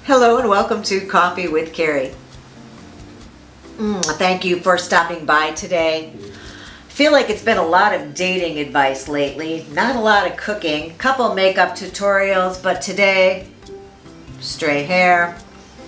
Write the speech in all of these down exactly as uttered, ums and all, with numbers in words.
Hello and welcome to Coffee with Carey. Mm, thank you for stopping by today. I feel like it's been a lot of dating advice lately, not a lot of cooking, couple makeup tutorials, but today, straight hair,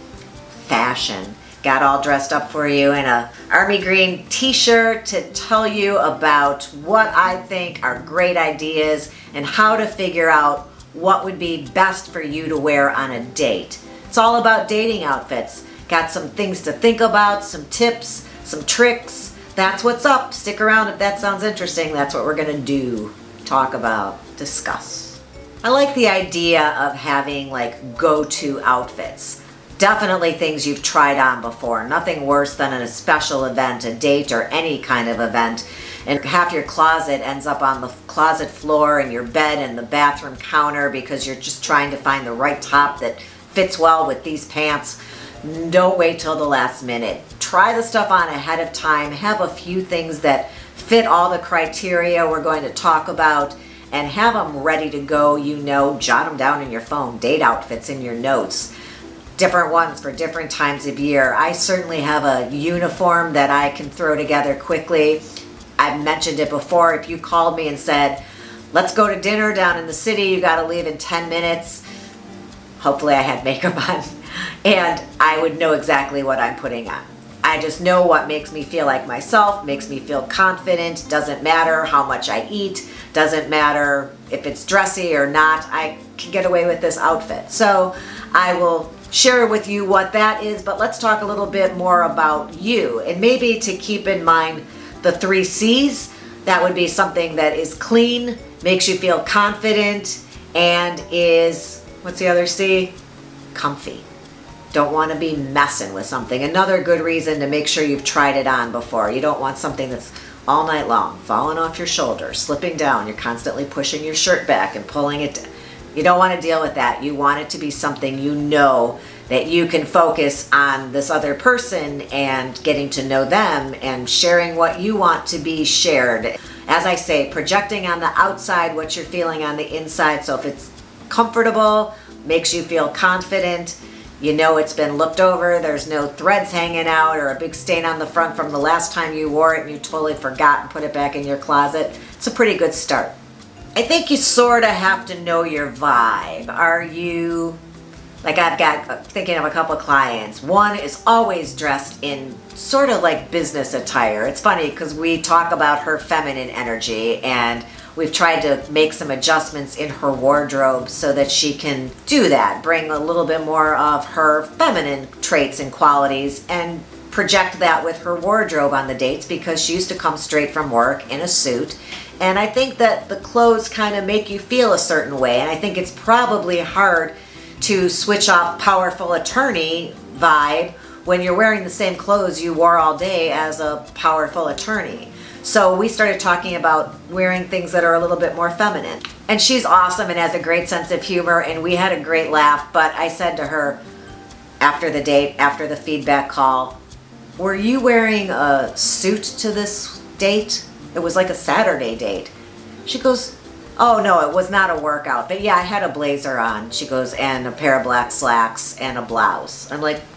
fashion. Got all dressed up for you in a army green t-shirt to tell you about what I think are great ideas and how to figure out what would be best for you to wear on a date. It's all about dating outfits. Got some things to think about, some tips, some tricks. That's what's up. Stick around if that sounds interesting. That's what we're gonna do, talk about, discuss. I like the idea of having like go-to outfits. Definitely things you've tried on before. Nothing worse than at a special event, a date, or any kind of event, and half your closet ends up on the closet floor and your bed and the bathroom counter because you're just trying to find the right top that fits well with these pants. Don't wait till the last minute. Try the stuff on ahead of time. Have a few things that fit all the criteria we're going to talk about and have them ready to go. You know, jot them down in your phone. Date outfits in your notes. Different ones for different times of year. I certainly have a uniform that I can throw together quickly. I've mentioned it before. If you called me and said, let's go to dinner down in the city, you got to leave in ten minutes. Hopefully I had makeup on and I would know exactly what I'm putting on. I just know what makes me feel like myself, makes me feel confident. Doesn't matter how much I eat, doesn't matter if it's dressy or not, I can get away with this outfit. So I will share with you what that is, but let's talk a little bit more about you. And maybe to keep in mind the three C's, that would be something that is clean, makes you feel confident, and is, what's the other C? Comfy. Don't want to be messing with something. Another good reason to make sure you've tried it on before. You don't want something that's all night long, falling off your shoulder, slipping down. You're constantly pushing your shirt back and pulling it down. You don't want to deal with that. You want it to be something you know that you can focus on this other person and getting to know them and sharing what you want to be shared. As I say, projecting on the outside what you're feeling on the inside. So if it's comfortable, makes you feel confident, you know it's been looked over, there's no threads hanging out or a big stain on the front from the last time you wore it and you totally forgot and put it back in your closet, it's a pretty good start. I think you sort of have to know your vibe. Are you, like I've got, thinking of a couple of clients, one is always dressed in sort of like business attire. It's funny because we talk about her feminine energy and we've tried to make some adjustments in her wardrobe so that she can do that, bring a little bit more of her feminine traits and qualities and project that with her wardrobe on the dates because she used to come straight from work in a suit. And I think that the clothes kind of make you feel a certain way. And I think it's probably hard to switch off powerful attorney vibe when you're wearing the same clothes you wore all day as a powerful attorney. So we started talking about wearing things that are a little bit more feminine. And she's awesome and has a great sense of humor and we had a great laugh. But I said to her after the date, after the feedback call, were you wearing a suit to this date? It was like a Saturday date. She goes, oh no, it was not a workout. But yeah, I had a blazer on. She goes, and a pair of black slacks and a blouse. I'm like,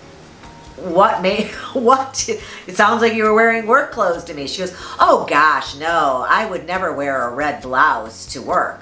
what made, what? It sounds like you were wearing work clothes to me. She goes, oh gosh, no, I would never wear a red blouse to work.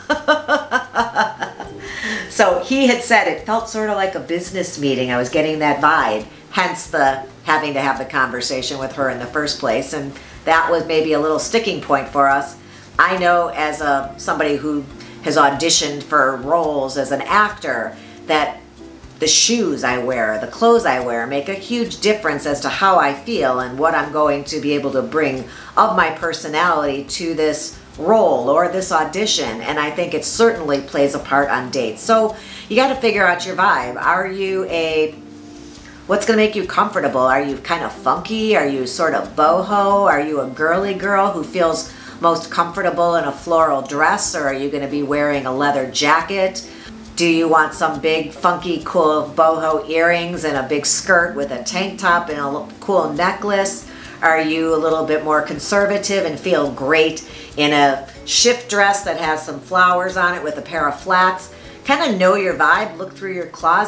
So he had said it felt sort of like a business meeting. I was getting that vibe, hence the having to have the conversation with her in the first place. And that was maybe a little sticking point for us. I know as a somebody who has auditioned for roles as an actor that the shoes I wear, the clothes I wear make a huge difference as to how I feel and what I'm going to be able to bring of my personality to this role or this audition. And I think it certainly plays a part on dates. So you got to figure out your vibe. Are you a, what's going to make you comfortable? Are you kind of funky? Are you sort of boho? Are you a girly girl who feels most comfortable in a floral dress? Or are you going to be wearing a leather jacket? Do you want some big, funky, cool boho earrings and a big skirt with a tank top and a cool necklace? Are you a little bit more conservative and feel great in a shift dress that has some flowers on it with a pair of flats? Kind of know your vibe, look through your closet,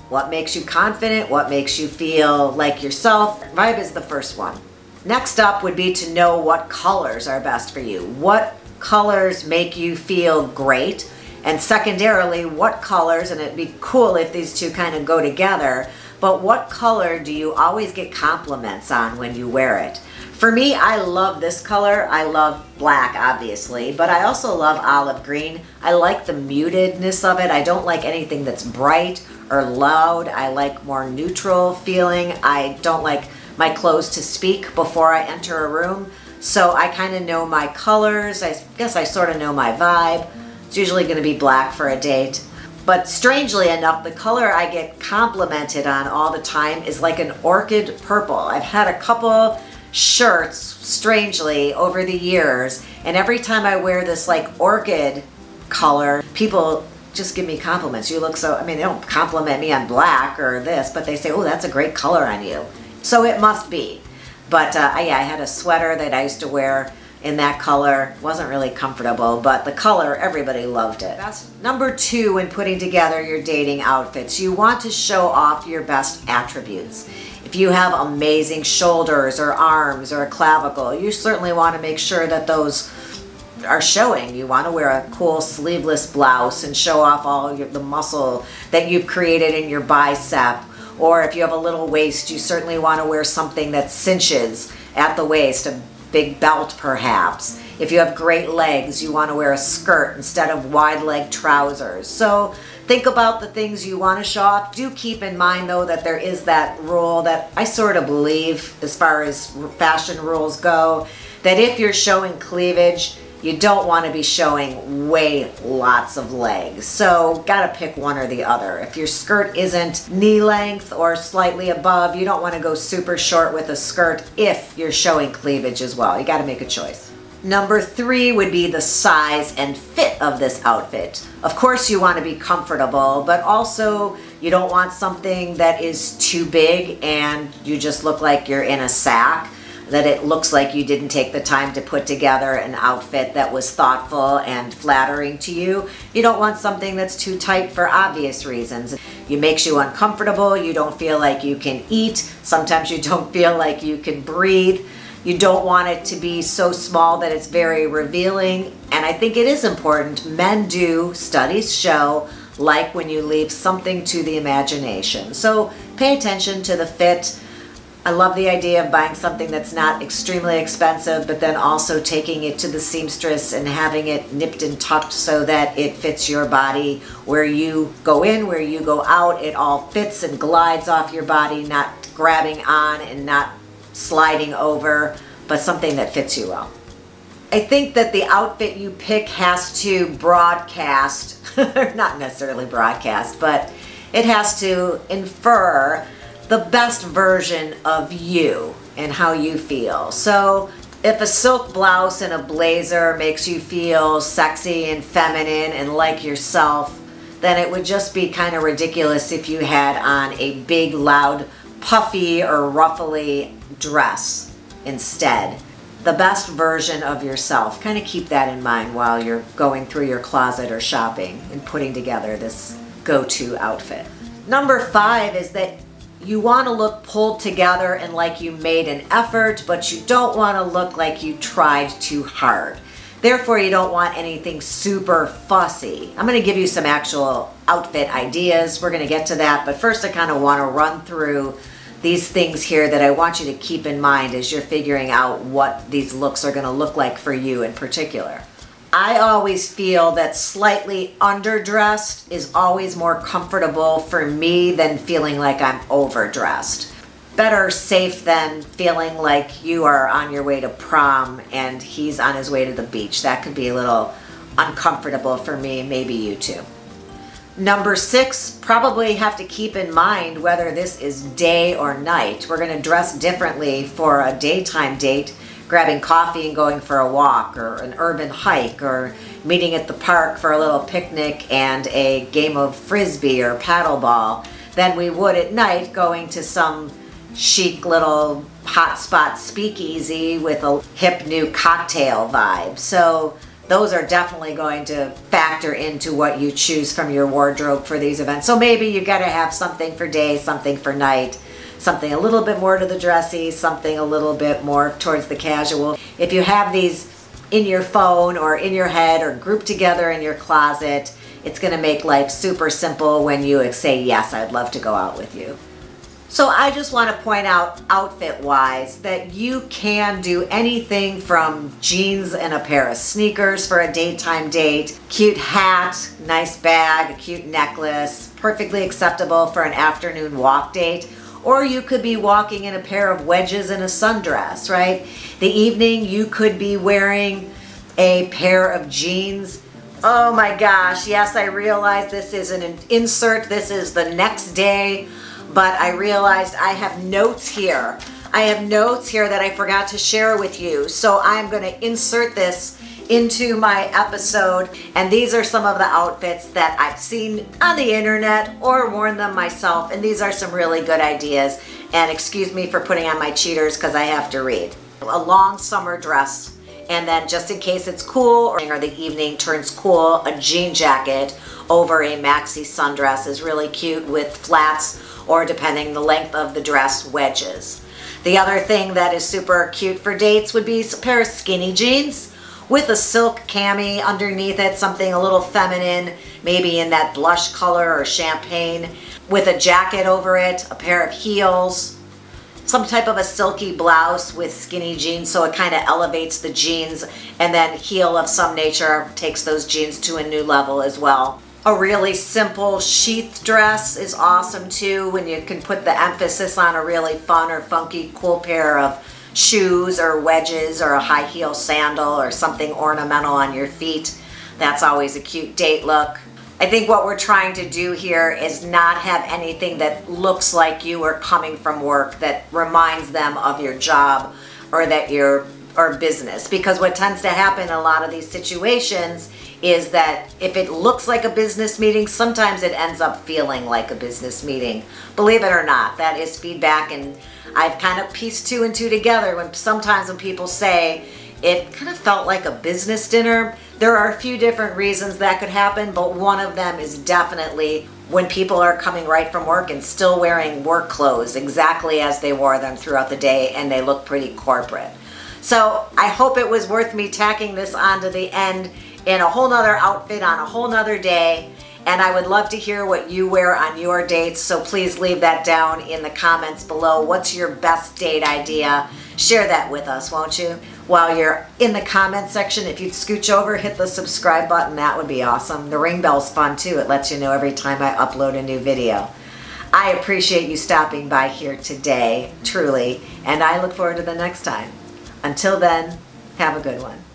what makes you confident, what makes you feel like yourself. Vibe is the first one. Next up would be to know what colors are best for you. What colors make you feel great? And secondarily, what colors, and it'd be cool if these two kind of go together, but what color do you always get compliments on when you wear it? For me, I love this color. I love black, obviously, but I also love olive green. I like the mutedness of it. I don't like anything that's bright or loud. I like more neutral feeling. I don't like my clothes to speak before I enter a room. So I kind of know my colors. I guess I sort of know my vibe. It's usually going to be black for a date. But strangely enough, the color I get complimented on all the time is like an orchid purple. I've had a couple shirts, strangely, over the years, and every time I wear this like orchid color, people just give me compliments. You look so, I mean, they don't compliment me on black or this, but they say, oh, that's a great color on you. So it must be. But uh, yeah, I had a sweater that I used to wear in that color. Wasn't really comfortable, but the color, everybody loved it. That's number two when putting together your dating outfits. You want to show off your best attributes. If you have amazing shoulders or arms or a clavicle, you certainly want to make sure that those are showing. You want to wear a cool sleeveless blouse and show off all your, the muscle that you've created in your bicep. Or if you have a little waist, you certainly want to wear something that cinches at the waist, a big belt perhaps. If you have great legs, you want to wear a skirt instead of wide leg trousers. So think about the things you want to show off. Do keep in mind though that there is that rule that I sort of believe as far as fashion rules go, that if you're showing cleavage, you don't want to be showing way lots of legs. So gotta pick one or the other. If your skirt isn't knee length or slightly above, you don't want to go super short with a skirt if you're showing cleavage as well. You gotta make a choice. Number three would be the size and fit of this outfit. Of course you want to be comfortable, but also you don't want something that is too big and you just look like you're in a sack, that it looks like you didn't take the time to put together an outfit that was thoughtful and flattering to you. You don't want something that's too tight for obvious reasons. It makes you uncomfortable, you don't feel like you can eat, sometimes you don't feel like you can breathe. You don't want it to be so small that it's very revealing. And I think it is important. Men do, studies show, like when you leave something to the imagination. So pay attention to the fit. I love the idea of buying something that's not extremely expensive, but then also taking it to the seamstress and having it nipped and tucked so that it fits your body. Where you go in, where you go out, it all fits and glides off your body, not grabbing on and not sliding over, but something that fits you well. I think that the outfit you pick has to broadcast, not necessarily broadcast, but it has to infer the best version of you and how you feel. So if a silk blouse and a blazer makes you feel sexy and feminine and like yourself, then it would just be kind of ridiculous if you had on a big, loud, puffy or ruffly dress instead. The best version of yourself. Kind of keep that in mind while you're going through your closet or shopping and putting together this go-to outfit. Number five is that you want to look pulled together and like you made an effort, but you don't want to look like you tried too hard. Therefore, you don't want anything super fussy. I'm going to give you some actual outfit ideas. We're going to get to that, but first I kind of want to run through these things here that I want you to keep in mind as you're figuring out what these looks are going to look like for you in particular. I always feel that slightly underdressed is always more comfortable for me than feeling like I'm overdressed. Better safe than feeling like you are on your way to prom and he's on his way to the beach. That could be a little uncomfortable for me, maybe you too. Number six, probably have to keep in mind whether this is day or night. We're going to dress differently for a daytime date, grabbing coffee and going for a walk, or an urban hike, or meeting at the park for a little picnic and a game of frisbee or paddleball, than we would at night going to some chic little hotspot speakeasy with a hip new cocktail vibe. So those are definitely going to factor into what you choose from your wardrobe for these events. So maybe you got to have something for day, something for night, something a little bit more to the dressy, something a little bit more towards the casual. If you have these in your phone or in your head or grouped together in your closet, it's going to make life super simple when you say, yes, I'd love to go out with you. So I just want to point out, outfit-wise, that you can do anything from jeans and a pair of sneakers for a daytime date, cute hat, nice bag, a cute necklace, perfectly acceptable for an afternoon walk date. Or you could be walking in a pair of wedges and a sundress, right? The evening you could be wearing a pair of jeans. Oh my gosh, yes, I realize this is an insert. This is the next day. But I realized I have notes here. I have notes here that I forgot to share with you. So I'm going to insert this into my episode. And these are some of the outfits that I've seen on the internet or worn them myself. And these are some really good ideas. And excuse me for putting on my cheaters because I have to read. A long summer dress. And then just in case it's cool or the evening turns cool, a jean jacket over a maxi sundress is really cute with flats, or depending the length of the dress, wedges. The other thing that is super cute for dates would be a pair of skinny jeans with a silk cami underneath it, something a little feminine, maybe in that blush color or champagne, with a jacket over it, a pair of heels, some type of a silky blouse with skinny jeans so it kind of elevates the jeans, and then heel of some nature takes those jeans to a new level as well. A really simple sheath dress is awesome too, when you can put the emphasis on a really fun or funky cool pair of shoes or wedges or a high heel sandal or something ornamental on your feet. That's always a cute date look. I think what we're trying to do here is not have anything that looks like you are coming from work that reminds them of your job or that you're or business, because what tends to happen in a lot of these situations is that if it looks like a business meeting, sometimes it ends up feeling like a business meeting. Believe it or not, that is feedback, and I've kind of pieced two and two together when sometimes when people say it kind of felt like a business dinner. There are a few different reasons that could happen, but one of them is definitely when people are coming right from work and still wearing work clothes exactly as they wore them throughout the day, and they look pretty corporate. So I hope it was worth me tacking this onto the end in a whole nother outfit on a whole nother day. And I would love to hear what you wear on your dates, so please leave that down in the comments below. What's your best date idea? Share that with us, won't you? While you're in the comment section, if you'd scooch over, hit the subscribe button, that would be awesome. The ring bell's fun too. It lets you know every time I upload a new video. I appreciate you stopping by here today, truly, and I look forward to the next time. Until then, have a good one.